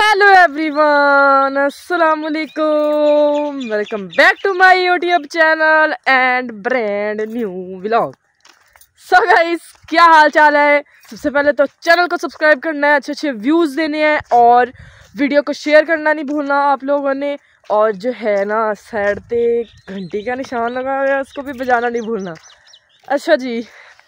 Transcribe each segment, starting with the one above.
Hello everyone, अस्सलाम वालेकुम। Welcome back to my YouTube channel and brand new vlog. So guys, क्या हाल चाल है। सबसे पहले तो चैनल को सब्सक्राइब करना है, अच्छे अच्छे व्यूज़ देने हैं और वीडियो को शेयर करना नहीं भूलना आप लोगों ने। और जो है ना, साइड पे घंटी का निशान लगा हुआ है, उसको भी बजाना नहीं भूलना। अच्छा जी,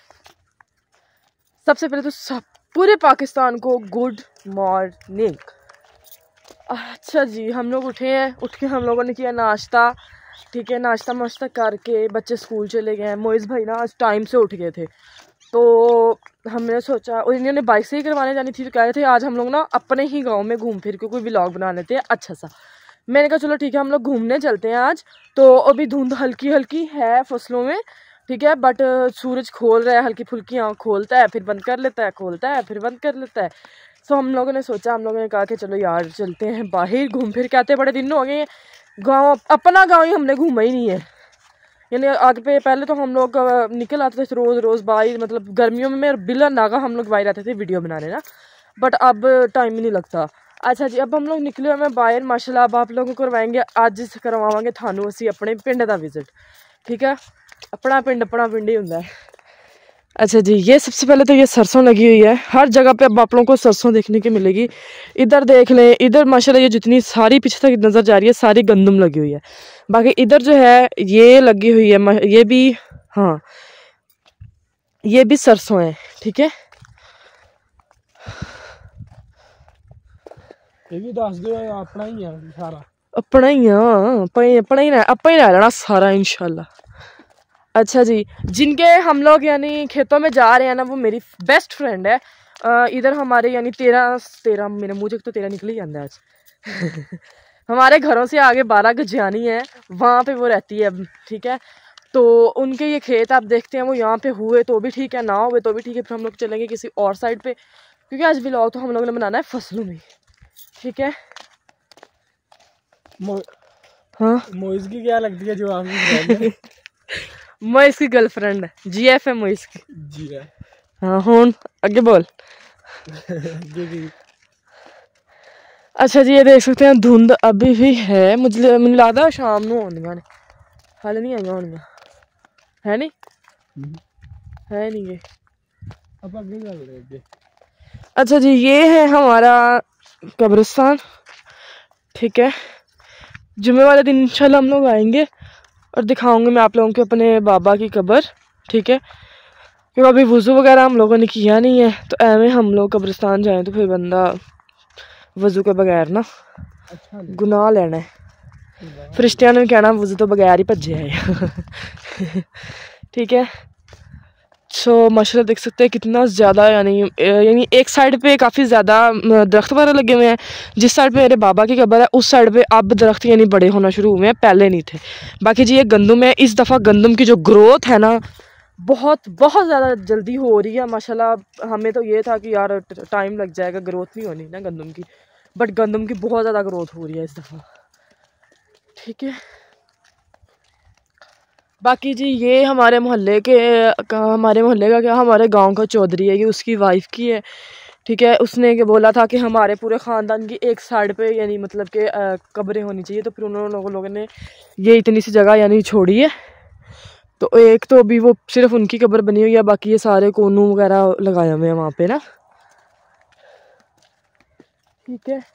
सबसे पहले तो सब पूरे पाकिस्तान को गुड मॉर्निंग। अच्छा जी, हम लोग उठे हैं। उठ के हम लोगों ने किया नाश्ता। ठीक है, नाश्ता वाश्ता करके बच्चे स्कूल चले गए हैं। मोइज़ भाई ना आज टाइम से उठ गए थे, तो हमने सोचा, और इन्होंने बाइक से ही करवाने जानी थी, तो कह रहे थे आज हम लोग ना अपने ही गांव में घूम फिर के कोई व्लॉग बना लेते हैं अच्छा सा। मैंने कहा चलो ठीक है, हम लोग घूमने चलते हैं आज। तो अभी धुंध हल्की हल्की है फसलों में, ठीक है, बट सूरज खोल रहा है, हल्की फुल्की आँख खोलता है फिर बंद कर लेता है, खोलता है फिर बंद कर लेता है। सो हम लोगों ने सोचा, हम लोगों ने कहा कि चलो यार चलते हैं बाहर घूम फिर के आते। बड़े दिन हो गए, गांव अपना गांव ही हमने घूमा ही नहीं है। यानी आगे पे पहले तो हम लोग निकल आते थे रोज़ रोज़ बाहर, मतलब गर्मियों में बिला नागा हम लोग बाहर आते थे वीडियो बनाने ना, बट अब टाइम ही नहीं लगता। अच्छा जी, अब हम लोग निकले हुए हैं बाहर माशाल्लाह। अब आप लोगों को करवाएंगे, आज करवावांगे थानू असी अपने पिंड का विजिट। ठीक है, अपना पिंड ही होंगे। अच्छा जी, ये सबसे पहले तो ये सरसों लगी हुई है। हर जगह पे अब आप लोगों को सरसों देखने की मिलेगी। इधर देख लें, इधर माशाल्लाह ये जितनी सारी पीछे तक नज़र जा रही है सारी गंदम लगी हुई है। बाकी इधर जो है ये लगी हुई है, ये भी, हाँ ये भी सरसों है। ठीक है, ये भी दस दो, अपना ही है सारा, अपना ही अपना ही रह लेना सारा इंशाल्लाह। अच्छा जी, जिनके हम लोग यानी खेतों में जा रहे हैं ना, वो मेरी बेस्ट फ्रेंड है। इधर हमारे यानी 13 मेरे मुँह तो 13 निकल ही जाता है आज हमारे घरों से आगे 12 गजियानी है, वहाँ पे वो रहती है। ठीक है, तो उनके ये खेत आप देखते हैं, वो यहाँ पे हुए तो भी ठीक है, ना हुए तो भी ठीक है। फिर हम लोग चलेंगे किसी और साइड पे, क्योंकि आज व्लॉग तो हम लोगों ने बनाना है फसलों में। ठीक है, हाँ मोइज़ की क्या लगती है जो आपकी फ्रेंड है? मोइस की गर्लफ्रेंड है, GF है मोइस की। जी है। हाँ हुन आगे बोल अच्छा जी, ये देख सकते हैं धुंध अभी भी है। मुझे लगता शाम ਨੂੰ ਆਉਂਦੀਆਂ ਨੇ, हाल नहीं आई होनी है, नहीं है नहीं ये। अब आगे चल रहे हैं। अच्छा जी, ये है हमारा कब्रिस्तान। ठीक है, जुम्मे वाले दिन इंशाल्लाह हम लोग आएंगे और दिखाऊंगी मैं आप लोगों को अपने बाबा की कब्र। ठीक है, क्योंकि अभी वज़ू वगैरह हम लोगों ने किया नहीं है, तो ऐਵੇਂ हम लोग कब्रिस्तान जाएँ तो फिर बंदा वज़ू के बगैर ना अच्छा गुनाह लेना है। फरिश्तियां ने कहना वज़ू तो बगैर ही भजे है ठीक है, सो माशाल्लाह देख सकते हैं कितना ज़्यादा, यानी एक साइड पे काफ़ी ज़्यादा दरख्त वगैरह लगे हुए हैं। जिस साइड पे मेरे बाबा की कब्र है उस साइड पे अब दरख्त यानी बड़े होना शुरू हुए हैं, पहले नहीं थे। बाकी जी ये गंदम है। इस दफ़ा गंदम की जो ग्रोथ है ना, बहुत बहुत ज़्यादा जल्दी हो रही है माशाल्लाह। हमें तो ये था कि यार टाइम लग जाएगा, ग्रोथ नहीं होनी ना गंदम की, बट गंदम की बहुत ज़्यादा ग्रोथ हो रही है इस दफ़ा। ठीक है, बाकी जी ये हमारे मोहल्ले का क्या, हमारे गांव का चौधरी है, ये उसकी वाइफ की है। ठीक है, उसने के बोला था कि हमारे पूरे ख़ानदान की एक साइड पे यानी मतलब कि कब्रें होनी चाहिए, तो फिर उन्होंने लोगों ने ये इतनी सी जगह यानी छोड़ी है। तो एक तो अभी वो सिर्फ उनकी कब्र बनी हुई है, बाकी ये सारे कोनू वगैरह लगाए हुए हैं वहाँ पे ना। ठीक है,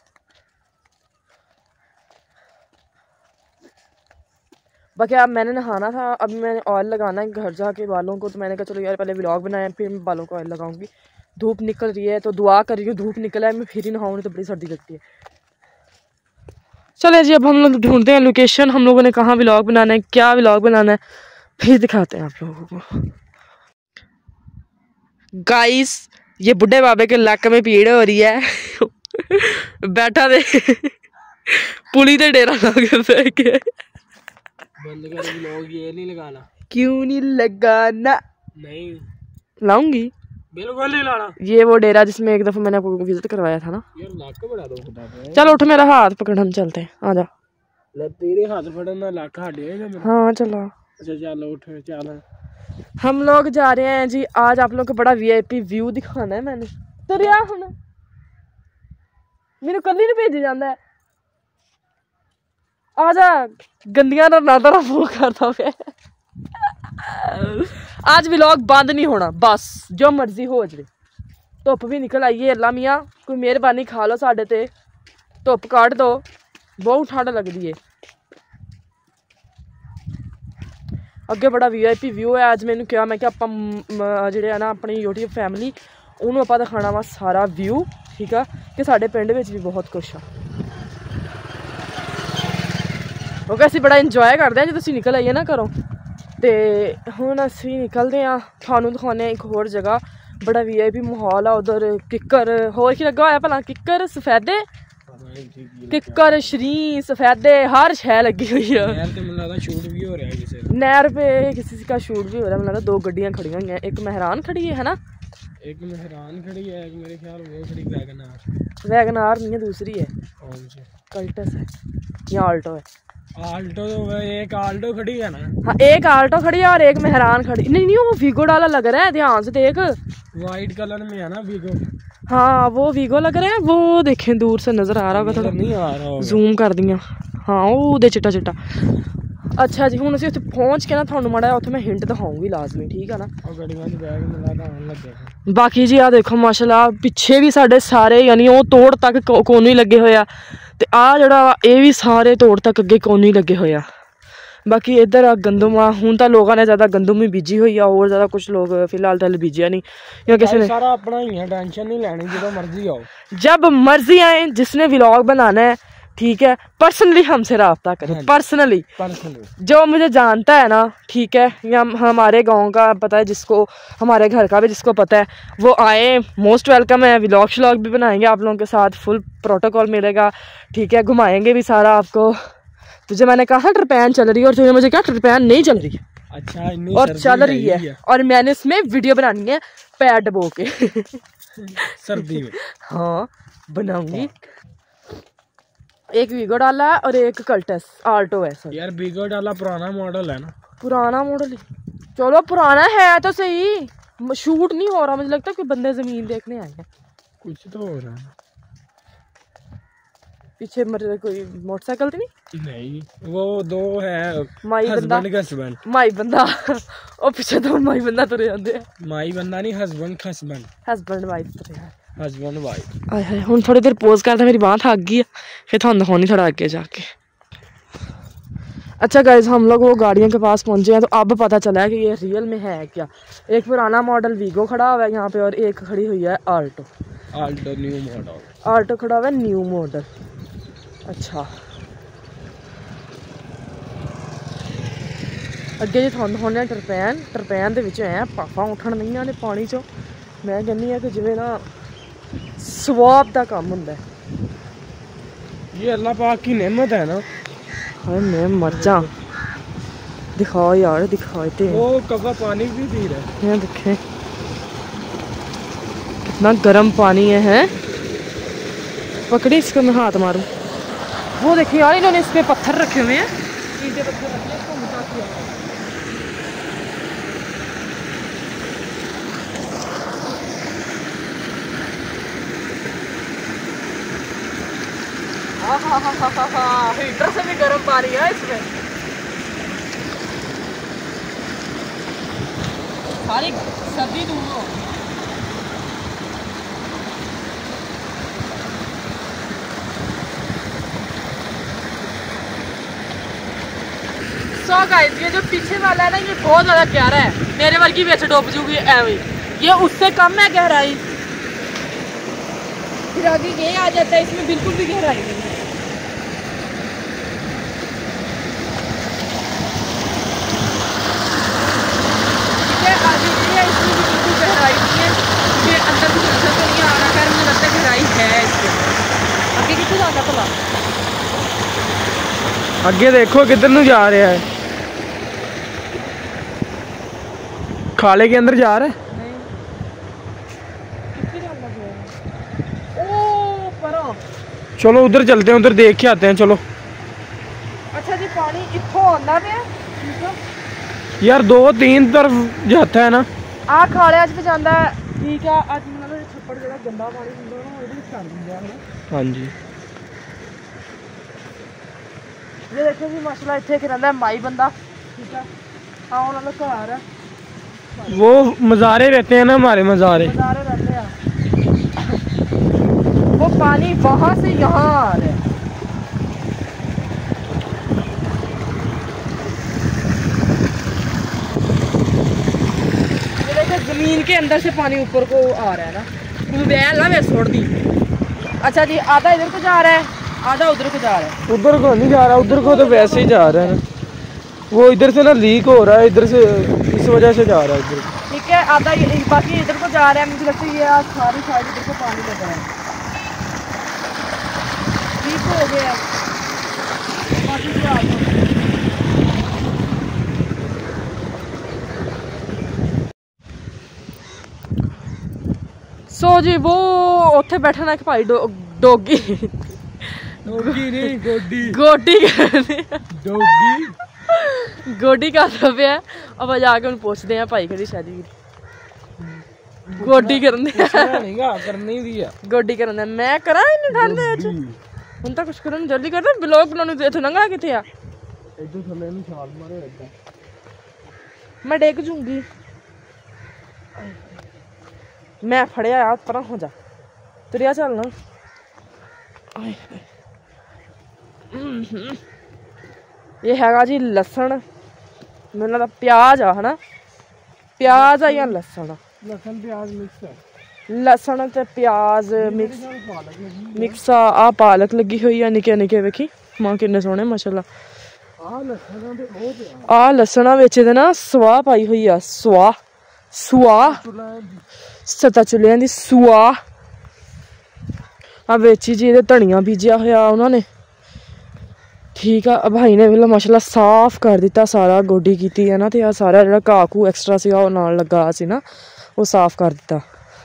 बाकी अब मैंने नहाना था, अब मैंने ऑयल लगाना है घर जाके बालों को, तो मैंने कहा चलो यार पहले व्लॉग बनाया फिर मैं बालों को ऑयल लगाऊंगी। धूप निकल रही है तो दुआ कर रही हूँ धूप निकला है, मैं फिर ही नहाऊँ, तो बड़ी सर्दी लगती है। चले जी, अब हम लोग ढूंढते हैं लोकेशन, हम लोगों ने कहाँ व्लॉग बनाना है, क्या व्लॉग बनाना है, फिर दिखाते हैं आप लोगों को। गाइस, ये बुढ़े बाबे के लक में पीड़ हो रही है बैठा दे पुली ते डेरा लगे के बंद कर व्लॉग, ये नहीं लगाना। क्यों नहीं लगाना? नहीं लाऊंगी, बिल्कुल नहीं लाना। ये वो डेरा जिसमें एक दफा मैंने आपको विजिट करवाया था ना। यार लाख बढ़ा दो खुदा पे। चल उठ, मेरा हाथ पकड़, हम चलते हैं, आ जा। ले तेरे हाथ फड़ना लाख हटे है मेरा। हाँ चलो, अच्छा चल उठ चल। हम लोग जा रहे हैं जी आज। आप लोग को बड़ा VIP व्यू दिखाना है मैंने, तो रिया हुन मैनू कल्ली नहीं भेजी जाता है। आ जा गंदियां नादरा फोन करता पे। आज व्लॉग बंद नहीं होना, बस जो मर्जी हो जाए। धुप भी निकल आई है, अल्लाह मियाँ कोई मेहरबानी खा लो साढ़े ते, धुप कट दो, बहुत ठंड लगती है। अगे बड़ा VIP व्यू है। अज मैंने कहा मैं कि आप ਜਿਹੜੇ है ना अपनी YouTube फैमिली ਉਹਨੂੰ ਆਪਾਂ ਦਿਖਾਣਾ ਵਾ सारा व्यू, ठीक है, कि साढ़े पिंड ਵਿੱਚ भी बहुत कुछ आ। क्योंकि ਅਸੀਂ बड़ा इंजॉय करते हैं जो तुसीं निकल आइए ना घरों। तो हुण असीं निकलते हैं, थानू दिखाने एक होर जगह, बड़ा VIP माहौल आ उधर। किक्कर होर की लगा होया भला, किक्कर सफेदे, किक्कर शरी सफेदे हर शै लगी हुई है। नहर पे किसी का शूट भी हो रहा है। मतलब 2 गड्डियां खड़ी हुई हैं, एक मेहरान खड़ी है ना, एक मेहरान खड़ी है, एक मेरे ख्याल वो खड़ी वैगनार। वैगनार नहीं है, दूसरी है कल्टस है या आल्टो है। आल्टो तो एक आल्टो खड़ी है ना। हाँ एक आल्टो खड़ी है और एक मेहरान खड़ी। नहीं वो वीगो डाला लग रहा है, ध्यान से देख, वाइट कलर में है ना वीगो। हाँ वो वीगो लग रहा है, वो देखें दूर से नजर आ रहा होगा, थोड़ा नहीं आ रहा, जूम कर दिया। हाँ वो दे चिट्टा चिट्टा। अच्छा जी हुण असीं उत्थे पहुँच के ना थानू माड़ा उत्थे मैं हिंट दिखाऊंगी लाजमी, ठीक है ना। बाकी जी आ देखो माशाल्लाह पिछे भी साढ़े सारे यानी वो तोड़ तक कोने लगे हुए आ, ते आ जिहड़ा ये भी सारे तोड़ तक अगे कोने लगे हुए आ। बाकी इधर आ गंदम आ, हुण तां लोगों ने ज़्यादा गंदम ही बीजी हुई आ, और ज़्यादा कुछ लोग फिलहाल तो बीजिया नहीं, या किसी ने सारा अपना ही है, टेंशन नहीं लेनी, जो मर्जी आओ, जब मर्जी आए, जिसने व्लॉग बनाना है, ठीक है, पर्सनली हमसे रब्ता करें, पर्सनली जो मुझे जानता है ना, ठीक है, या हमारे गांव का पता है जिसको, हमारे घर का भी जिसको पता है, वो आए, मोस्ट वेलकम है। व्लॉग श्लॉग भी बनाएंगे आप लोगों के साथ, फुल प्रोटोकॉल मिलेगा, ठीक है, घुमाएंगे भी सारा आपको। तुझे मैंने कहा ट्रिपैन चल रही है और तुझे मुझे क्या ट्रिपैन नहीं चल रही है। अच्छा और चल रही है और मैंने इसमें वीडियो बनानी है पैर डबो के सर्दी में। हाँ बनाऊंगी। एक वीगो डाला है और एक कल्टस आल्टो है सर। यार वीगो डाला पुराना मॉडल है ना। पुराना मॉडल, चलो पुराना है तो सही, शूट नहीं हो रहा, मुझे लगता है कि बंदे जमीन देखने आए हैं। कुछ तो हो रहा है पीछे मेरे कोई मोटरसाइकिल तो नहीं, वो 2 है माई बंदा, माई बंदा और पीछे 2 माई बंदा तुरे जाते हैं। माई बंदा नहीं, हस्बैंड वाइफ तुरे हैं, हस्बैंड वाइफ। आए हाय हुण थोड़ी देर पोज करता, मेरी बांह थक गई है, फिर थानू दिखाऊंगी थोड़ा आगे जाके। अच्छा गाइज हम लोग वो गाड़ियों के पास पहुंचे हैं, तो अब पता चला है कि ये रियल में है क्या। एक पुराना मॉडल वीगो खड़ा हुआ है यहाँ पे और एक खड़ी हुई है आल्टो न्यू मॉडल। आल्टो खड़ा हुआ है न्यू मॉडल। अच्छा अगे जी थानू दिखाने टरपैन दे विच है पापा उठन नहीं आने पानी चो। मैं कहनी है कि जिवें ना स्वाब दा काम हुंदा है। ये अल्लाह पाक की नेमत है ना। हाय मैं मर जा। दिखाओ यार दिखाते वो कब्बा पानी भी पी रहा है। ये देखें कितना गर्म पानी है। पकड़ी इसको मैं हाथ मारूं। वो देखिए यार इन्होंने इस पे पत्थर रखे हुए हैं, ईंटे पत्थर रखे हैं, इसको मोटा किया है। हीटर से भी गर्म पानी है इसमें। सारी सर्दी दूर हो। सो गाइस ये जो पीछे वाला है ना ये बहुत ज़्यादा गहरा है, मेरे वर्गी भी डूब जूगी एवं। ये उससे कम है गहराई, फिर आगे ये आ जाता है, इसमें बिल्कुल भी गहराई नहीं है। ठीक है आगे ये इसमें भी बिल्कुल गहराई नहीं है, ये अंदर कुछ नजर तो नहीं आ रहा, खैर मुझे लगता है गहराई है इसमें। आगे कितने जाता भला? अगे देखो किधर नू जा रहा है, खाले के अंदर जा रहा है। चलो उधर चलते हैं, उधर देख के आते हैं चलो। अच्छा जी पानी इत्थों आंदा पे ठीक है यार 2-3 तरफ जाता है ना। आ खाले अज पे जांदा है ठीक है। अज मतलब छप्पड़ जो गंदा पानी होंगे ना वो छड़ दिंदे हैं। हाँ जी ये देखो जी माशाल्लाह इत्थे एक रहिंदा माई बंदा ठीक है। हाँ उन्होंने घर है वो मज़ारे रहते हैं ना हमारे मज़ारे रहते हैं। वो पानी वहां से यहाँ आ रहा है। ये देखो जमीन के अंदर से पानी ऊपर को आ रहा है ना। ट्यूबवेल ना मैं छोड़ दी। अच्छा जी आधा इधर को जा रहा है आधा उधर को जा रहा है। उधर को नहीं जा रहा उधर को तो वैसे ही जा रहा है ना। वो इधर से ना लीक हो रहा है इधर से इस वजह से जा रहा है इधर। ठीक है आधा बाकी इधर को जा रहा है। मुझे लगता है ये आज सारी साइड इधर को पानी लग रहा है। ठीक हो गया बाकी क्या सो जी वो उत्थे बैठा ना एक भाई डोगी नहीं गोडी गोडी डोगी गोडी करदा पे अब जाके उन्हें पूछते हैं भाई कड़ी शादी गोडी करने करनी दी है गोडी करने मैं करा इन ठंड दे विच हुन तक कुछ करन जल्दी कर दे ब्लॉग बनाने दे इथों लंघा किथे आ इधर थल्ले नु छाल मारे इधर मैं डेग जूंगी मैं फड़िया यार पर हो जा तुरिया चलना ये हैगा जी लसन मैनूं लगदा प्याज आ है ना प्याज आ या लसन लसन प्याज मिक्स है लसन ते प्याज मिक्स आ पालक लगी हुई है निके निके वेखी मां किन्ने सोहने माशाल्लाह आ लसना विच दे ना स्वाह पाई हुई आ स्वाह सता चुलियां दी स्वाह आ विच जी इहदे धनिया बीजिया होया उन्होंने ठीक है। भाई ने वेला माशाल्लाह साफ कर दिता सारा गोडी की है ना। तो आ सारा जो घाह घू एक्सट्रा से नाल लगा सी ना वो साफ कर दिता।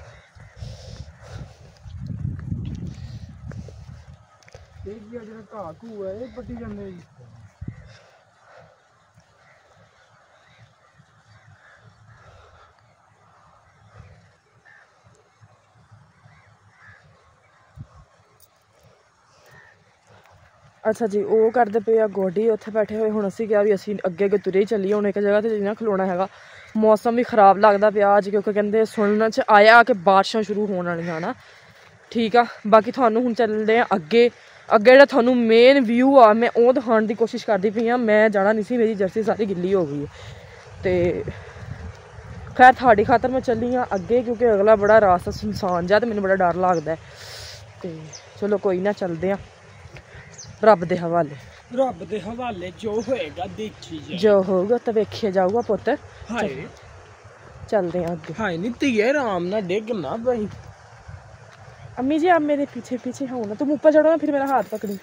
अच्छा जी वो करते पे आ गोडी उत्थे बैठे हुए हुण असीं क्या भी असीं अगे अगे तुरे ही चलीए हुण एक जगह ते जिन्ना खलोना हैगा। मौसम भी खराब लगता पिया अज क्योंकि कहते सुनने च आया कि बारिशां शुरू होने वालियां ना ठीक आ। बाकी थानू हुण चलदे आ अगे अगे जेह्ड़ा थानू मेन व्यू आ मैं वो दिखाने की कोशिश करती पई आं। मैं जाना नहीं सी मेरी जर्सी सारी गिल्ली हो गई है तो खैर थाड़ी खातर मैं चली हाँ अगे क्योंकि अगला बड़ा रास्ता सुनसान जा तो मैनू बड़ा डर लगता है। तो चलो कोई ना चलते हैं रब दे हवाले जो होएगा देखी जाए जो होगा तो वेखिया जाऊगा पुत चलते हैं अगे। हाय नी धीए आराम ना डिग ना भाई। अम्मी जी आप मेरे पीछे पीछे हो ना तुम ऊपर चढ़ो ना फिर मेरा हाथ पकड़ी।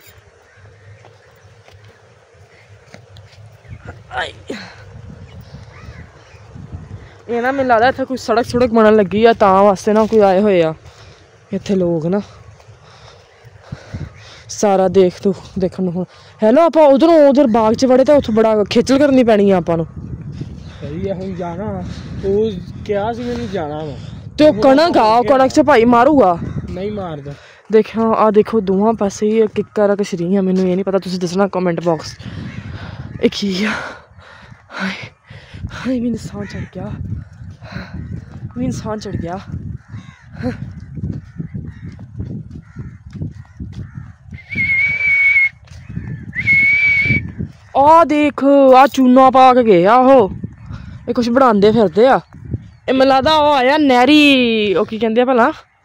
ये ना मैनूं लगदा इत्थे कोई सड़क बनन लगी आ तां वास्ते ना कोई आए हुए आ इत्थे लोग ना सारा देखन हुण हेलो आप उधर बाग च बड़े तो उत्थों बड़ा खिचल करनी पैनी है आपां नूं। सही है हुण जाना ओ क्या सी मैनूं जाना वा तो कणक आ कणक च भाई मारूगा नहीं मारदा। देखो आ देखो दोवां पासे ही किक्कर कशरी है मैनूं ये नहीं पता तुसीं दसना कमेंट बॉक्स एक ही आ। हाय हाय मैनूं साह चढ़ गया मैनूं साह चढ़ गया। आ देख आ चूना पा के गए आहो ये कुछ बनाते फिरते आ। मैं लगदा ओह आया नहरी ओह की कहंदे भला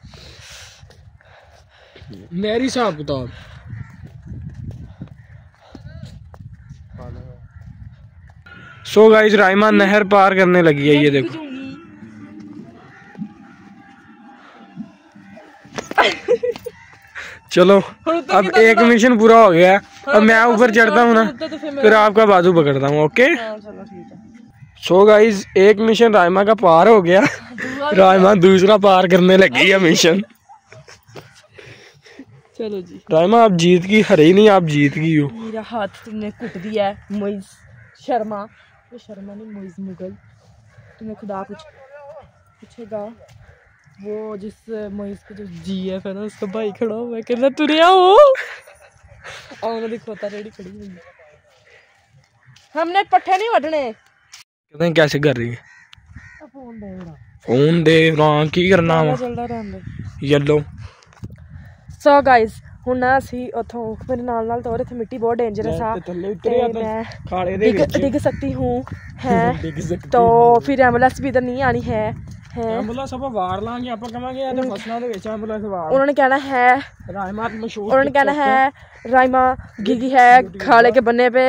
नहरी हिसाब किताब। सो गाइस राइमा नहर पार करने लगी है ये देखो। चलो अब एक मिशन पूरा हो गया अब मैं ऊपर चढ़ता हूँ ना फिर आपका बाजू पकड़ता हूँ। ओके सो गाइस एक मिशन राइमा का पार हो गया राइमा दूसरा पार करने लगी है मिशन। चलो जी राइमा आप जीत गई हरे ही नहीं आप जीत गई हो। मेरा हाथ तुमने कुट दिया है मोइज शर्मा ये शर्मा नहीं मोइज मुगल तुम्हें खुदा कुछ पूछेगा वो जिस महीस का जो जीएफ है ना उसका भाई खड़ा हुआ है, कहना तुरिया हो और उन्होंने खोता रेडी खड़ी हुई है। हमने पट्ठे नहीं वढ़ने। कहते कैसे कर रही है फोन दे फोन दे रहा की करना वा चलदा रहंदा येलो। सो गाइस ਹੁਣ ਨਾ ਅਸੀਂ ਉੱਥੋਂ ਮੇਰੇ ਨਾਲ तो ਇੱਥੇ ਮਿੱਟੀ बहुत डेंजरस ਆ ਤੇ मैं डिग सकती हूँ है तो फिर एम्बुलेंस भी इधर नहीं आनी है ਐਂਬੂਲੈਂਸ ਆਪਾਂ ਵਾਰ ਲਾਂਗੇ ਆਪਾਂ ਕਹਾਂਗੇ ਇਹ ਤੇ ਫਸਲਾਂ ਦੇ ਵਿੱਚ ਐਂਬੂਲੈਂਸ ਵਾਰ उन्होंने कहना है ਰਾਇਮਾ ਮਸ਼ਹੂਰ उन्होंने कहना है राइमा गिगी है खाले के बन्ने पे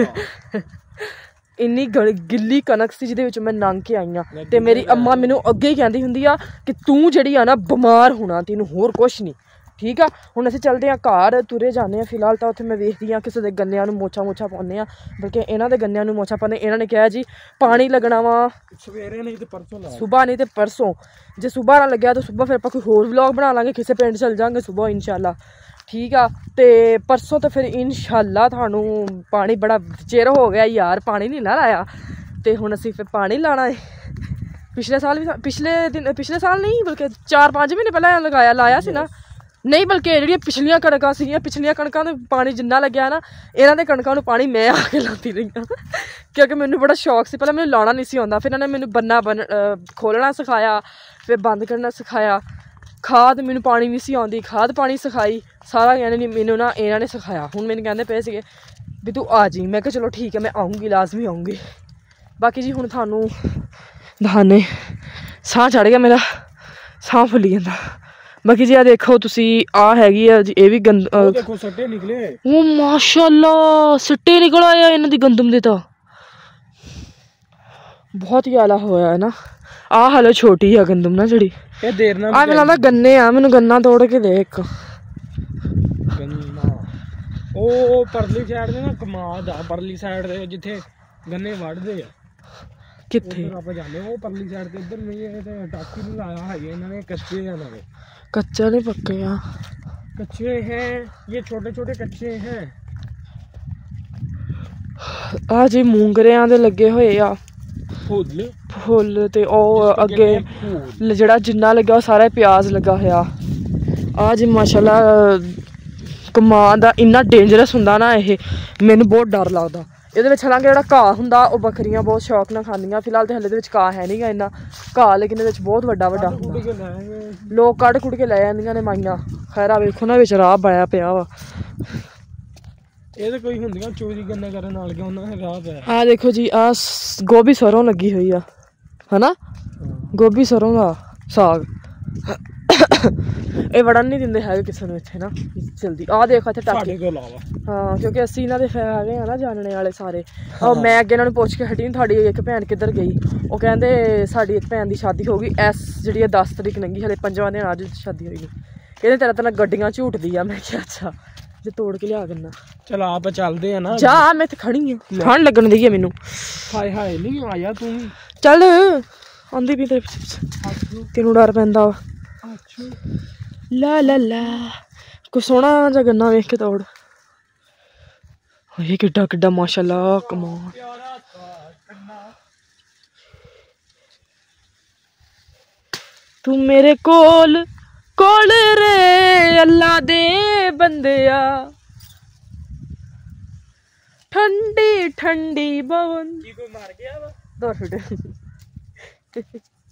ਇੰਨੀ ਗਿੱਲੀ ਕਣਕ ਸੀ ਜਿਹਦੇ ਵਿੱਚ ਮੈਂ ਨੰਗ ਕੇ ਆਈ ਹਾਂ ਤੇ ਮੇਰੀ ਅੰਮਾ ਮੈਨੂੰ ਅੱਗੇ ਹੀ ਕਹਿੰਦੀ ਹੁੰਦੀ ਆ ਕਿ ਤੂੰ ਜਿਹੜੀ ਆ ਨਾ ਬਿਮਾਰ ਹੋਣਾ ਤੈਨੂੰ ਹੋਰ ਕੁਛ ਨਹੀਂ ਠੀਕ ਆ। ਹੁਣ ਅਸੀਂ ਚੱਲਦੇ ਹਾਂ ਘਰ ਤੁਰੇ ਜਾਂਦੇ ਹਾਂ ਫਿਲਹਾਲ ਤਾਂ ਉੱਥੇ ਮੈਂ ਵੇਖਦੀ ਹਾਂ ਕਿਸੇ ਦੇ ਗੰਨਿਆਂ ਨੂੰ ਮੋਛਾ ਪਾਉਂਦੇ ਹਾਂ ਬਲਕਿ ਇਹਨਾਂ ਦੇ ਗੰਨਿਆਂ ਨੂੰ ਮੋਛਾ ਪਾਉਂਦੇ। ਇਹਨਾਂ ਨੇ ਕਿਹਾ ਜੀ ਪਾਣੀ ਲੱਗਣਾ ਵਾ ਸਵੇਰੇ ਨਹੀਂ ਤੇ ਪਰਸੋਂ ਸੁਬਾਹ ਨਹੀਂ ਤੇ ਪਰਸੋਂ ਜੇ ਸੁਬਾਹ ਨਾ ਲੱਗਿਆ ਤਾਂ ਸੁਬਾਹ ਫਿਰ ਆਪਾਂ ਕੋਈ ਹੋਰ ਵਲੌਗ ਬਣਾ ਲਾਂਗੇ ਕਿਸੇ ਪਿੰਡ ਚੱਲ ਜਾਵਾਂਗੇ ਸੁਬਾਹ ਇਨਸ਼ਾਅੱਲਾ ਠੀਕ ਆ। ਤੇ ਪਰਸੋਂ ਤਾਂ ਫਿਰ ਇਨਸ਼ਾਅੱਲਾ ਤੁਹਾਨੂੰ ਪਾਣੀ ਬੜਾ ਚਿਰ ਹੋ ਗਿਆ ਯਾਰ ਪਾਣੀ ਨਹੀਂ ਨਾ ਲਾਇਆ ਤੇ ਹੁਣ ਅਸੀਂ ਫਿਰ ਪਾਣੀ ਲਾਣਾ ਹੈ। ਪਿਛਲੇ ਸਾਲ ਵੀ ਪਿਛਲੇ ਸਾਲ ਨਹੀਂ ਬਲਕਿ 4-5 ਮਹੀਨੇ ਪਹਿਲਾਂ ਲਾਇਆ ਸੀ ਨਾ ਨਹੀਂ ਬਲਕਿ ਜਿਹੜੀਆਂ ਪਿਛਲੀਆਂ ਕਣਕਾਂ ਸੀਗੀਆਂ ਪਿਛਲੀਆਂ ਕਣਕਾਂ ਦੇ ਪਾਣੀ ਜਿੰਨਾ ਲੱਗਿਆ ਨਾ ਇਹਨਾਂ ਦੇ ਕਣਕਾਂ ਨੂੰ ਪਾਣੀ ਮੈਂ ਆ ਕੇ ਲਾਉਂਦੀ ਰਹੀ ਹਾਂ ਕਿਉਂਕਿ ਮੈਨੂੰ ਬੜਾ ਸ਼ੌਕ ਸੀ। ਪਹਿਲਾਂ ਮੈਨੂੰ ਲਾਉਣਾ ਨਹੀਂ ਸੀ ਆਉਂਦਾ ਫਿਰ ਇਹਨਾਂ ਨੇ ਮੈਨੂੰ ਬੰਨਾ ਖੋਲ੍ਹਣਾ ਸਿਖਾਇਆ ਫਿਰ ਬੰਦ ਕਰਨਾ ਸਿਖਾਇਆ। ਖਾਦ ਮੈਨੂੰ ਪਾਣੀ ਨਹੀਂ ਸੀ ਆਉਂਦੀ ਖਾਦ ਪਾਣੀ ਸਿਖਾਈ ਸਾਰਾ ਮੈਨੂੰ ਨਾ ਇਹਨਾਂ ਨੇ ਸਿਖਾਇਆ। ਹੁਣ ਮੈਨੂੰ ਕਹਿੰਦੇ ਪਏ ਸੀਗੇ ਵੀ ਤੂੰ ਆ ਜੀ ਮੈਂ ਕਿਹਾ ਚਲੋ ਠੀਕ ਹੈ ਮੈਂ ਆਊਂਗੀ ਲਾਜ਼ਮੀ ਆਊਂਗੀ। ਬਾਕੀ ਜੀ ਹੁਣ ਤੁਹਾਨੂੰ ਦਿਖਾਉਂਦੇ ਸਾਹ ਚੜ੍ਹ ਗਿਆ ਮੇਰਾ ਸਾਹ ਫੁੱਲੀ ਜਾਂਦਾ। ਬਾਕੀ ਜੀ ਆ ਦੇਖੋ ਤੁਸੀਂ ਆ ਹੈਗੀ ਆ ਜੀ ਇਹ ਵੀ ਗੰਦ ਦੇਖੋ ਸੱਟੇ ਨਿਕਲੇ ਉਹ ਮਾਸ਼ਾਅੱਲਾ ਸਿੱਟੇ ਨਿਕਲ ਆਏ ਇਹਨਾਂ ਦੀ ਗੰਦਮ ਦੇ ਤਾਂ ਬਹੁਤ ਹੀ ਆਲਾ ਹੋਇਆ ਹੈ ਨਾ। ਆ ਹਾਲੇ ਛੋਟੀ ਆ ਗੰਦਮ ਨਾ ਜਿਹੜੀ ਇਹ ਦੇਰ ਨਾਲ ਆ ਮੈਨੂੰ ਲੱਗਦਾ ਗੰਨੇ ਆ ਮੈਨੂੰ ਗੰਨਾ ਤੋੜ ਕੇ ਦੇ ਇੱਕ ਗੰਨਾ ਉਹ ਪਰਲੀ ਸਾਈਡ ਦੇ ਨਾ ਕਮਾਦ ਆ ਪਰਲੀ ਸਾਈਡ ਦੇ ਜਿੱਥੇ ਗੰਨੇ ਵੱਢਦੇ ਆ ਕਿੱਥੇ ਆਪਾਂ ਜਾਂਦੇ ਉਹ ਪਰਲੀ ਸਾਈਡ ਤੇ ਇੱਧਰ ਨਹੀਂ ਇਹ ਤੇ ਟਾਕੀ ਨਹੀਂ ਲਾਇਆ ਹੈਗੇ ਇਹਨਾਂ ਨੇ ਕੱਚੇ ਆ ਨਾਲੇ कच्चा नहीं पक्के यहाँ कच्चे हैं ये छोटे छोटे कच्चे हैं। आ जी मूंगरियां दे लगे हुए आ फुल ते ओ अगे जेड़ा जिन्ना लगा सारा प्याज लगा होया। आ जी माशाल्लाह कमान दा इन्ना डेंजरस हुंदा ना ये मैनू बहुत डर लगदा। ਇਹਦੇ ਵਿੱਚ ਹਾਲਾਂਕਿ ਜਿਹੜਾ ਘਾਹ ਹੁੰਦਾ ਉਹ ਬੱਕਰੀਆਂ ਬਹੁਤ ਸ਼ੌਕ ਨਾਲ ਖਾਂਦੀਆਂ ਫਿਲਹਾਲ ਤੇ ਹਲੇ ਦੇ ਵਿੱਚ ਘਾਹ ਹੈ ਨਹੀਂਗਾ ਇੰਨਾ ਘਾਹ ਲੇਕਿਨ ਇਹਦੇ ਵਿੱਚ ਬਹੁਤ ਵੱਡਾ ਹੁੰਦਾ ਲੋਕ ਕੱਢ ਕੁੱਢ ਕੇ ਲੈ ਜਾਂਦੀਆਂ ਨੇ ਮਾਈਆਂ। ਖੈਰ ਆ ਵੇਖੋ ਨਾ ਵਿੱਚ ਰਾਹ ਪਾਇਆ ਪਿਆ ਵਾ ਇਹ ਤਾਂ ਕੋਈ ਹੁੰਦੀਆਂ ਚੋਰੀ ਗੰਨੇ ਕਰਨ ਨਾਲ ਕਿ ਉਹਨਾਂ ਰਾਹ ਪਿਆ। ਆ ਦੇਖੋ ਜੀ ਆ ਗੋਭੀ ਸਰੋਂ ਲੱਗੀ ਹੋਈ ਆ ਹਨਾ ਗੋਭੀ ਸਰੋਂ ਦਾ ਸਾਗ ਇਹ ਵੜਨ ਨਹੀਂ ਦਿੰਦੇ ਹੈਗੇ ਕਿਸੇ ਨੂੰ ਇੱਥੇ ਨਾ ਜਲਦੀ। ਆਹ ਦੇਖ ਇੱਥੇ ਟਾਕੇ ਹਾਂ ਕਿਉਂਕਿ ਅਸੀਂ ਇਹਨਾਂ ਦੇ ਹੈਗੇ ਆ ਨਾ ਜਾਣਨੇ ਵਾਲੇ ਸਾਰੇ। ਉਹ ਮੈਂ ਅੱਗੇ ਇਹਨਾਂ ਨੂੰ ਪੁੱਛ ਕੇ ਹਟੀ ਤੁਹਾਡੀ ਇੱਕ ਭੈਣ ਕਿੱਧਰ ਗਈ ਉਹ ਕਹਿੰਦੇ ਸਾਡੀ ਇੱਕ ਭੈਣ ਦੀ ਸ਼ਾਦੀ ਹੋ ਗਈ ਜਿਹੜੀ 10 ਤਰੀਕ ਲੰਘੀ ਹਲੇ 5ਵਾਂ ਦਿਨ ਅੱਜ ਸ਼ਾਦੀ ਹੋਈ ਨਹੀਂ ਕਹਿੰਦੇ ਤੇਰਾ ਤਾਂ ਗੱਡੀਆਂ ਝੂਟਦੀ ਆ। ਮੈਂ ਕਿਹਾ ਅੱਛਾ ਜੇ ਤੋੜ ਕੇ ਲਿਆ ਕਰਨਾ ਚਲ ਆਪ ਚੱਲਦੇ ਆ ਨਾ ਜਾ ਮੈਂ ਇੱਥੇ ਖੜੀ ਆ ਠੰਡ ਲੱਗਣ ਦੀ ਆ ਮੈਨੂੰ। ਹਾਏ ਹਾਏ ਨਹੀਂ ਆਇਆ ਤੂੰ ਚੱਲ ਆਉਂਦੀ ਵੀ ਤੈਨੂੰ ਡਰ ਪੈਂਦਾ ਵਾ ਲਾ ਲਾ ਲਾ ਕੋਈ ਸੋਹਣਾ ਜਿਹਾ ਗੰਨਾ ਵੇਖ ਕੇ ਤੋੜ। ਇਹ ਕਿੱਡਾ ਕਿੱਡਾ ਮਾਸ਼ਾਅੱਲਾ ਕਮਾਲ ਤੂੰ ਮੇਰੇ ਕੋਲ ਰੇ ਅੱਲਾ ਦੇ ਬੰਦਿਆ ਠੰਡੀ ਠੰਡੀ ਬਵਨ ਕੀ ਕੋਈ ਮਾਰ ਗਿਆ ਵਾ 2 ਛੁੱਟੇ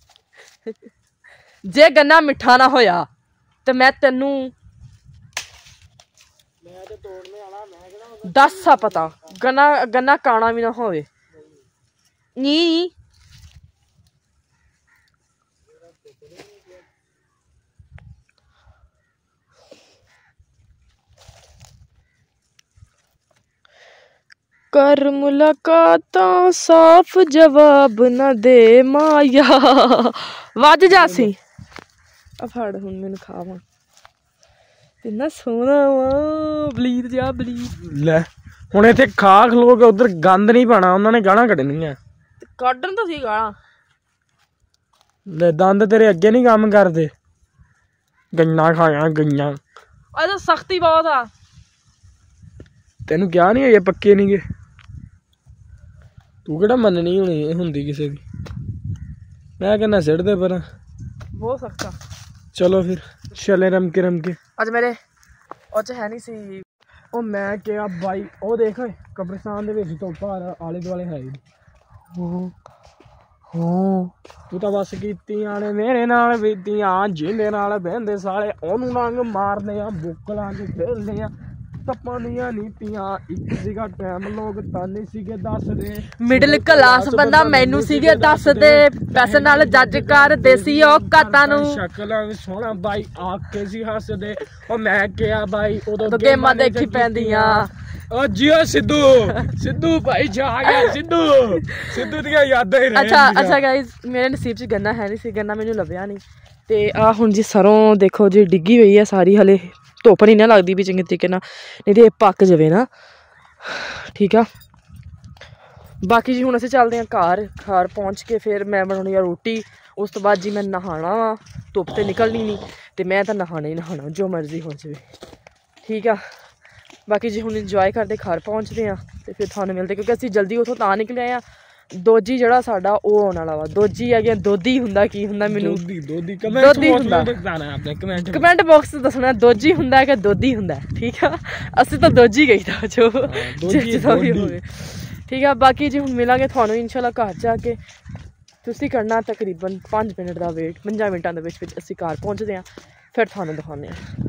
ਜੇ ਗੰਨਾ ਮਿੱਠਾ ਨਾ ਹੋਇਆ ਤੇ ਮੈਂ ਤੈਨੂੰ ਦੱਸ ਆ ਪਤਾ ਗੰਨਾ ਕਾਣਾ ਵੀ ਨਾ ਹੋਵੇ ਨੀ कर मुलाकातां साफ जवाब ना दे माया वज जासी फड़ हुण मैनू खावा इन्ना सोहना वा बलीर जा बलीर ले हुण इत्थे खा खलो के उधर गंद नहीं पाना उन्हां ने गालां कढनियां कढन तां सी गालां ले दंद तेरे अगे नहीं काम करदे गन्ना खाया गईयां अरे सख्ती बहुत आ तेनू क्या नहीं है पक्के नहीं गे तू केड़ा मननी हुंदी किसे दी मैं कहना सिट दे पर हो सकता। चलो फिर चले रम के आज मेरे और है नहीं सी ਉਹ ਮੈਂ ਕਿਹਾ ਬਾਈ ਉਹ ਦੇਖ ਕਬਰਸਤਾਨ ਦੇ ਵਿੱਚ ਧੁੱਪ ਆਲੇ ਦੁਆਲੇ ਹੈ ਹੀ ਤੂੰ ਤਾਂ ਬਸ ਕੀਤੀਆਂ ਨੇ ਮੇਰੇ ਨਾਲ ਬੀਤੀਆਂ ਜਿਹਦੇ ਨਾਲ ਬਹਿੰਦੇ ਸਾਲੇ ਉਹਨੂੰ ਰੰਗ ਮਾਰਦੇ ਆ ਬੁੱਕਲਾਂ 'ਚ ਖੇਲਦੇ ਆ ਟੱਪਾਂ ਦੀਆਂ ਨੀਤੀਆਂ ਇੱਕ ਸੀਗਾ ਟਾਈਮ ਲੋਕ ਤਾਂ ਨਹੀਂ ਸੀਗੇ ਦੱਸਦੇ ਮਿਡਲ ਕਲਾਸ ਬੰਦਾ ਮੈਨੂੰ ਸੀਗੇ ਦੱਸਦੇ ਪੈਸੇ ਨਾਲ ਜੱਜ ਕਰਦੇ ਸੀ ਔਕਾਤਾਂ ਨੂੰ ਸ਼ਕਲਾਂ ਵੀ ਸੋਹਣਾ ਬਾਈ ਆ ਕੇ ਸੀ ਹੱਸਦੇ ਉਹ ਮੈਂ ਕਿਹਾ ਬਾਈ ਉਦੋਂ ਗੇਮਾਂ ਦੇਖੀ ਪੈਂਦੀਆਂ ओ जियो सिद्धू भाई जा गया सिद्धू ਦੀਆਂ ਯਾਦਾਂ ਹੀ ਰਹਿ ਅੱਛਾ ਗਾਇਜ਼ ਮੇਰੇ ਨਸੀਬ 'ਚ ਗੰਨਾ ਹੈ ਨਹੀਂ ਸੀ ਗੰਨਾ ਮੈਨੂੰ ਲੱਭਿਆ ਨਹੀਂ ਤੇ ਆ ਹੁਣ ਜੀ ਸਰੋਂ ਦੇਖੋ ਜੀ ਡਿੱਗੀ ਹੋਈ ਹੈ ਸਾਰੀ ਹਲੇ ਧੁੱਪ ਨਹੀਂ ਨਾ ਲੱਗਦੀ ਵੀ ਚੰਗੇ ਤਰੀਕੇ ਨਾਲ ਨਹੀਂ ਤੇ ਇਹ ਪੱਕ ਜਾਵੇ ਨਾ ਠੀਕ ਆ ਬਾਕੀ ਜੀ ਹੁਣ ਅਸੀਂ ਚੱਲਦੇ ਹਾਂ ਘਰ ਪਹੁੰਚ ਕੇ ਫਿਰ ਮੈਂ ਬਣਾਉਣੀ ਆ ਰੋਟੀ ਉਸ ਤੋਂ ਬਾਅਦ ਜੀ ਮੈਂ ਨਹਾਉਣਾ ਵਾ ਧੁੱਪ ਤੇ ਨਿਕਲਣੀ ਨਹੀਂ ਤੇ ਮੈਂ ਤਾਂ ਨਹਾਉਣਾ ਹੀ ਨਹਾਉਣਾ ਜੋ ਮਰਜ਼ੀ ਹੋ ਜਾਵੇ ਠੀਕ ਆ ਬਾਕੀ ਜੀ ਹੁਣ ਇੰਜੋਏ ਕਰਦੇ ਘਰ ਪਹੁੰਚਦੇ ਹਾਂ ਤੇ ਫਿਰ ਤੁਹਾਨੂੰ ਮਿਲਦੇ ਕਿਉਂਕਿ ਅਸੀਂ ਜਲਦੀ ਉੱਥੋਂ ਤਾਂ ਨਿਕਲੇ ਆ ਦੋਜੀ ਜਿਹੜਾ ਸਾਡਾ ਉਹ ਆਉਣ ਵਾਲਾ ਵਾ ਦੋਜੀ ਹੈਗੇ ਦੋਦੀ ਹੁੰਦਾ ਕੀ ਹੁੰਦਾ ਮੈਨੂੰ ਦੋਦੀ ਹੁੰਦਾ ਕਮੈਂਟ ਬਾਕਸ 'ਚ ਦੱਸਣਾ ਦੋਜੀ ਹੁੰਦਾ ਕਿ ਦੋਦੀ ਹੁੰਦਾ ਠੀਕ ਆ ਅਸੀਂ ਤਾਂ ਦੋਜੀ ਗਈ ਤਾਂ ਜੋ ਜਿੱਦਾਂ ਵੀ ਹੋਵੇ ਠੀਕ ਆ ਬਾਕੀ ਜੀ ਹੁਣ ਮਿਲਾਂਗੇ ਤੁਹਾਨੂੰ ਇਨਸ਼ਾਅੱਲਾ ਘਰ ਜਾ ਕੇ ਤੁਸੀਂ ਕਰਨਾ ਤਕਰੀਬਨ 5 ਮਿੰਟ ਦਾ ਵੇਟ 5 ਮਿੰਟਾਂ ਦੇ ਵਿੱਚ ਅਸੀਂ ਘਰ ਪਹੁੰਚਦੇ ਹਾਂ ਫਿਰ ਤੁਹਾਨੂੰ ਦਿਖਾਉਂਦੇ ਹਾਂ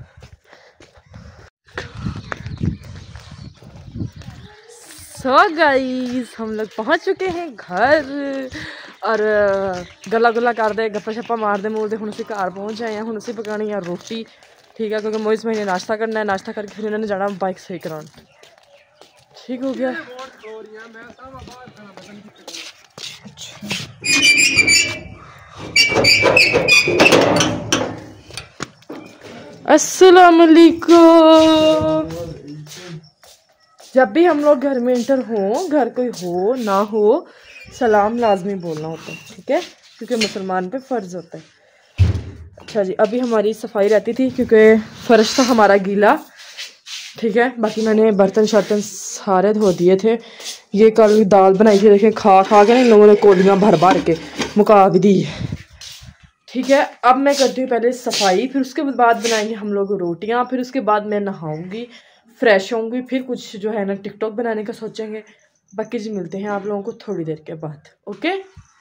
सो गाइस हम लोग पहुंच चुके हैं घर और गला गुला करते गप्पा शप्पा मारते मूलते हूँ असी घर पहुँच आए हैं हूँ असी पकानी है रोटी ठीक है क्योंकि मोइस भाई ने नाश्ता करना है नाश्ता करके फिर उन्होंने जाना बाइक सही कराने ठीक हो गया अस्सलाम वालेकुम जब भी हम लोग घर में इंटर हो घर कोई हो ना हो सलाम लाजमी बोलना होता है ठीक है क्योंकि मुसलमान पे फ़र्ज़ होता है अच्छा जी अभी हमारी सफाई रहती थी क्योंकि फ़र्श था हमारा गीला ठीक है बाकी मैंने बर्तन शर्तन सारे धो दिए थे ये कल दाल बनाई थी देखें खा के ना इन लोगों ने कोलियाँ भर के मुका भी दी ठीक है अब मैं करती हूँ पहले सफाई फिर उसके बाद बनाएंगे हम लोग रोटियाँ फिर उसके बाद मैं नहाऊँगी फ्रेश होंगी फिर कुछ जो है ना टिकटॉक बनाने का सोचेंगे बाकी जी मिलते हैं आप लोगों को थोड़ी देर के बाद ओके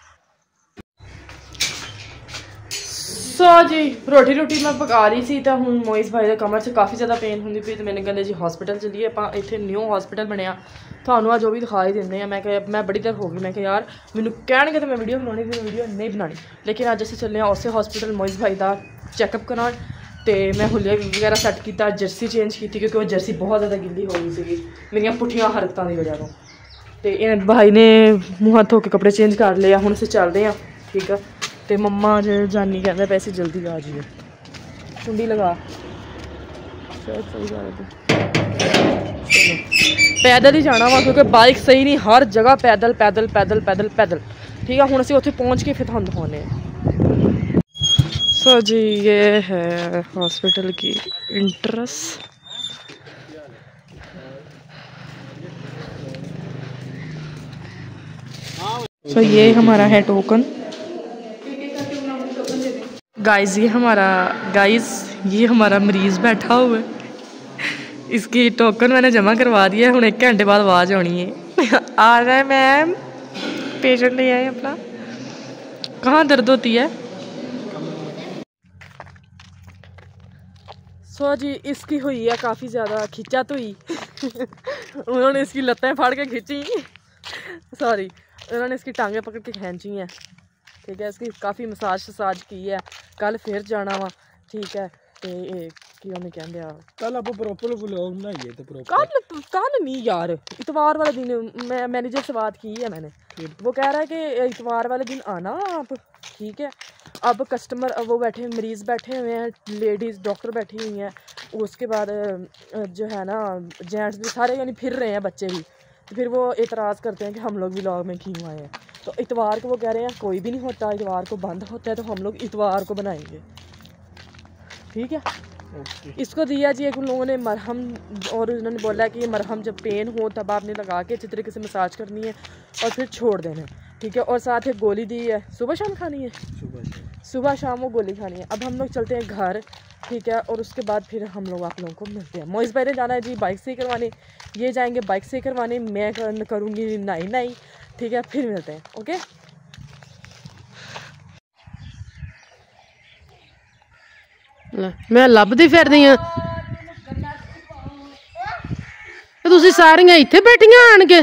सो जी रोटी मैं पका रही थी तो हूँ मोइस भाई के कमर से काफ़ी ज़्यादा पेन होंगी पई तो मैंने कहते जी हॉस्पिटल चलिए आप इतने न्यू हॉस्पिटल बनया थानू आज भी दिखा ही देंगे मैं बड़ी देर हो गई मैं यार मैनू कहणगे तो मैं वीडियो बनानी फिर वीडियो नहीं बनानी लेकिन अज असीं चले उस हॉस्पिटल मोइस भाई का चैकअप कराने तो मैं हुलिया वगैरह सैट किया जर्सी चेंज की क्योंकि वो जर्सी बहुत ज़्यादा गिल्ली हो गई सी मेरिया पुठिया हरकतों की वजह तो इन भाई ने मूँह हाथ धो के कपड़े चेंज कर लिया हुण असीं चलते हैं ठीक है तो मम्मा जो जानी कहते पैसे जल्दी आ जाइए कुंडी लगा चलो पैदल ही जाना वा क्योंकि बाइक सही नहीं हर जगह पैदल पैदल पैदल पैदल पैदल ठीक है हुण असीं उत्थे पहुँच के फिर तुहानूं दिखाउने सो जी ये है हॉस्पिटल की इंट्रेंस सो ये हमारा है टोकन गाइस ये हमारा मरीज़ बैठा हुआ है इसकी टोकन मैंने जमा करवा दिया है हूँ 1 घंटे बाद आवाज़ आनी है आ रहा है मैम पेशेंट ले आए अपना कहाँ दर्द होती है सो जी इसकी हुई है काफ़ी ज़्यादा खिंचा तो ही उन्होंने इसकी लत्तें फाड़ के खींची सॉरी उन्होंने इसकी टांगें पकड़ के खींची हैं ठीक है इसकी काफ़ी मसाज की है कल फिर जाना वा ठीक है कल आप प्रॉपर व्लॉग बनाइए तो प्रॉपर कल नहीं यार इतवार वाले दिन मैं मैनेजर से बात की है मैंने वो कह रहा है कि इतवार वाले दिन आना आप ठीक है अब कस्टमर वो बैठे मरीज़ बैठे हुए हैं लेडीज़ डॉक्टर बैठी हुई हैं उसके बाद जो है ना जेंट्स भी सारे यानी फिर रहे हैं बच्चे भी तो फिर वो एतराज़ करते हैं कि हम लोग व्लॉग में क्यों आए हैं तो इतवार को वो कह रहे हैं कोई भी नहीं होता इतवार को बंद होता है तो हम लोग इतवार को बनाएंगे ठीक है इसको दिया जी एक उन लोगों ने मरहम और उन्होंने बोला कि ये मरहम जब पेन हो तब आपने लगा के अच्छी तरीके से मसाज करनी है और फिर छोड़ देना है ठीक है और साथ एक गोली दी है सुबह शाम खानी है सुबह शाम वो गोली खानी है। अब हम लोग चलते हैं घर, ठीक है, और उसके बाद फिर हम लोग आप लोगों को मिलते हैं। मोइस भाई ने जाना है जी बाइक से करवाने, ये जाएंगे बाइक से करवाने, मैं करूँगी नाई, ठीक है, फिर मिलते हैं। ओके मैं ਲੱਭਦੀ ਫਿਰਦੀ ਆ ਤੁਸੀਂ ਸਾਰੀਆਂ ਇੱਥੇ ਬੈਠੀਆਂ ਆਣ ਕੇ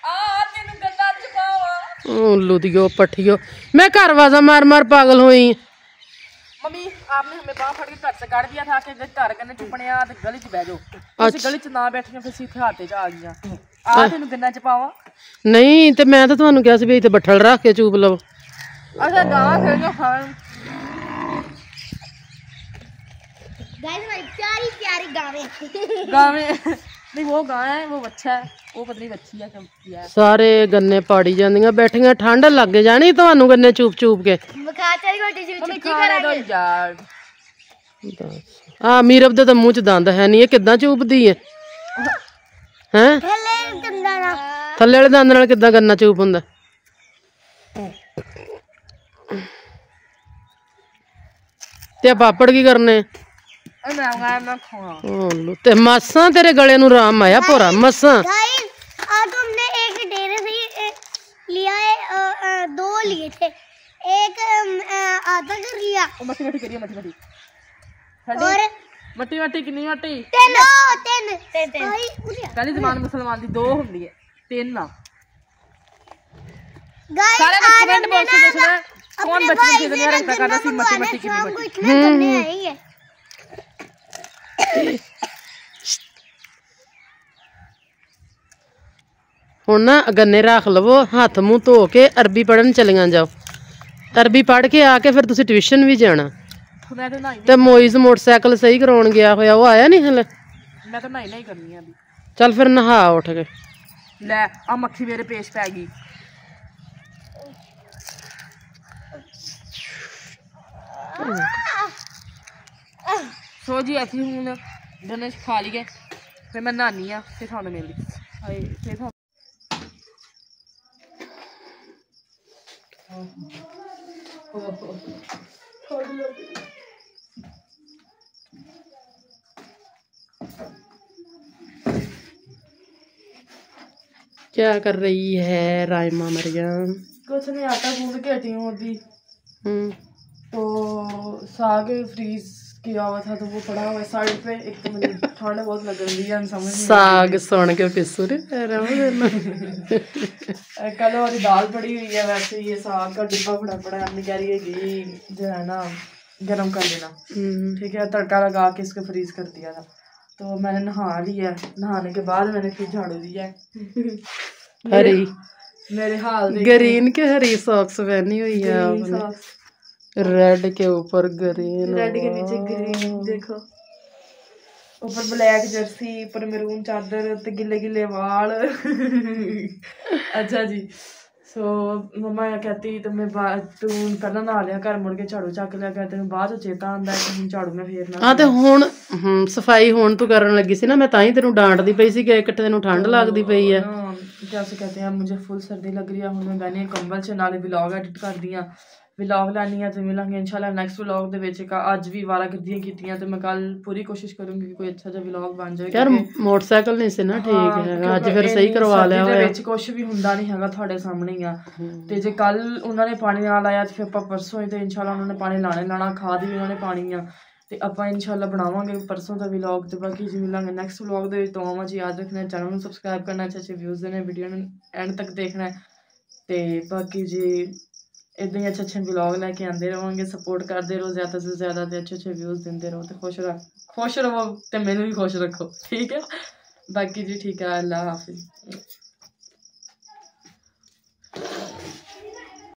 ਲੁਧਿਓ ਪੱਠਿਓ मैं घर वाजा मार मार पागल हुई। मम्मी आपने हमें बाहर फड़ के घर से काट दिया था कि घर करने चुपने आ ते गली च बैठ जाओ। अच्छा। गली च ना बैठियां फिर सीधे हाथे च आ गईयां। आ तेनू गन्ना च पावां नहीं ते मैं तो ਤੁਹਾਨੂੰ ਕਿਹਾ ਸੀ ਵੀ ਇੱਥੇ ਬੱਠਲ ਰੱਖ ਕੇ ਚੂਪ ਲਵੋ। अच्छा गां खेल खान गाइस हमारी प्यारी प्यारी गावें गावें नहीं वो गां है वो बच्चा है वो पता नहीं बच्ची है क्या है। ਸਾਰੇ ਗੰਨੇ ਪਾੜੀ ਜਾਂਦੀਆਂ ਬੈਠੀਆਂ ਠੰਡ ਲੱਗ ਜਾਣੀ ਤੁਹਾਨੂੰ ਗੰਨੇ ਚੂਪ ਚੂਪ ਕੇ बखा तेरी रोटी से मम्मी खाने दो यार। ਆ ਮੀਰਬ ਦੇ ਤਾਂ ਮੂੰਹ ਚ ਦੰਦ ਹੈ ਨਹੀਂ ਇਹ ਕਿੱਦਾਂ ਚੂਪਦੀ ਹੈ ਹੈ थल्ले दंदा ना ਥੱਲੇ ਵਾਲੇ ਦੰਦ ਨਾਲ ਕਿੱਦਾਂ ਗੰਨਾ ਚੂਪ ਹੁੰਦਾ। ਤੇ ਪਾਪੜ ਕੀ ਕਰਨੇ मैं खाना ते मसा तेरे गले नु राम आया पूरा मसा। गाइस आज हमने एक डेरे से लिया है 2 लिए थे एक आधा कर लिया मट्टी मट्टी करिए मट्टी मट्टी और मट्टी मट्टी कितनी मट्टी 3 पहली जबान मुसलमान दी 2 हुंदी है 3 ना। गाइस सारे आज कमेंट बॉक्स में देखना कौन बचपन से दुनिया रखता करता सी मट्टी मट्टी कितनी हमको मट्टी इतने करने आएंगे। ਹੁਣ ਨਾ ਗੰਨੇ ਰੱਖ ਲਵੋ ਹੱਥ ਮੂੰਹ ਧੋ ਕੇ ਅਰਬੀ ਪੜਨ ਚਲੀਆਂ ਜਾਓ। ਅਰਬੀ ਪੜ ਕੇ ਆ ਕੇ ਫਿਰ ਤੁਸੀਂ ਟਿਊਸ਼ਨ ਵੀ ਜਾਣਾ। मैं तो नहीं ਤੇ ਮੋਇਜ਼ ਮੋਟਰਸਾਈਕਲ ਸਹੀ ਕਰਾਉਣ ਗਿਆ ਹੋਇਆ ਉਹ ਆਇਆ ਨਹੀਂ ਹਲੇ। मैं तो नहीं करनी है अभी। ਚੱਲ ਫਿਰ ਨਹਾ ਉੱਠ ਕੇ। ले आ मक्खी मेरे पेश पै गई। सो जी ऐसी हूँ गन्ने खा लिए फिर मैं नहानी आ फिर थानू मिली फिर क्या कर रही है राइमा मरियम? कुछ नहीं आटा गूंद के हटी हूँ अभी। तो साग फ्रीज किया हुआ था तो वो पड़ा हुआ है साइड पे। एक तो मुझे ठंड बहुत लग रही है समझ नहीं साग सुन के पिसू रे कल वाली दाल पड़ी हुई है वैसे ये साग का डिब्बा पड़ा है। अम्मी कह रही है घी जो है ना गरम कर लेना ठीक है। तड़का लगा के इसको फ्रीज कर दिया था तो मैंने नहा लिया। नहाने के बाद मैंने फिर झाड़ू दिया है। हरी मेरे हाल ग्रीन के हरी सॉक्स पहनी हुई है आपने। रेड के ऊपर ग्रीन रेड के नीचे ग्रीन देखो ऊपर ब्लैक जर्सी ऊपर मैरून चादर ते गिले गिले वाल। अच्छा जी सो मम्मा कहती तुम्हें तू पहला नहा लिया घर मुड़ के झाड़ू चक लिया कर तेन बाद चेता आंदा है कि झाड़ू मैं फेरना। हाँ तो हुण सफाई हुण तू करन लगी सी ना मैं ताई तेनू डांटदी पई सी कि एक तेनू ठंड लगदी पई है। जैसे कहते हैं मुझे फुल सर्दी लग रही है हुण मैं बहने कंबल च नाले व्लॉग एडिट कर दियां व्लॉग लानी है तो मिलांगे इंशाल्लाह नेक्स्ट व्लॉग दे विच। अज भी वारागर्दियां कीतियां तो मैं कल पूरी कोशिश करूंगी कि कोई अच्छा जिहा व्लॉग बन जाए। यार मोटरसाइकिल नहीं सी ना ठीक है अज फिर सही करवा लिया होया विच कुछ भी हुंदा नहीं हैगा तुहाडे सामने ही आ। ते जे कल उन्होंने पानी ना लाया तो फिर आपां परसों ही तो इंशाल्लाह उन्होंने पानी लाना खाद भी उन्होंने पानी आ तो आपां इंशाल्लाह बनावांगे परसों का व्लॉग। तो बाकी जी मिलांगे नेक्स्ट व्लॉग दे विच। तो आवां जी याद रखना चैनल नूं सबसक्राइब करना अच्छे व्यूज़ देने वीडियो नूं एंड तक देखना ते बाकी जी इदां ही अच्छे व्लॉग लैके आते रहोगे सपोर्ट करते रहो ज़्यादा से ज़्यादा तो अच्छे व्यूज़ देते रहो तो खुश रहो तो मैनू भी खुश रखो ठीक है। बाकी जी ठीक है अल्लाह हाफिज़।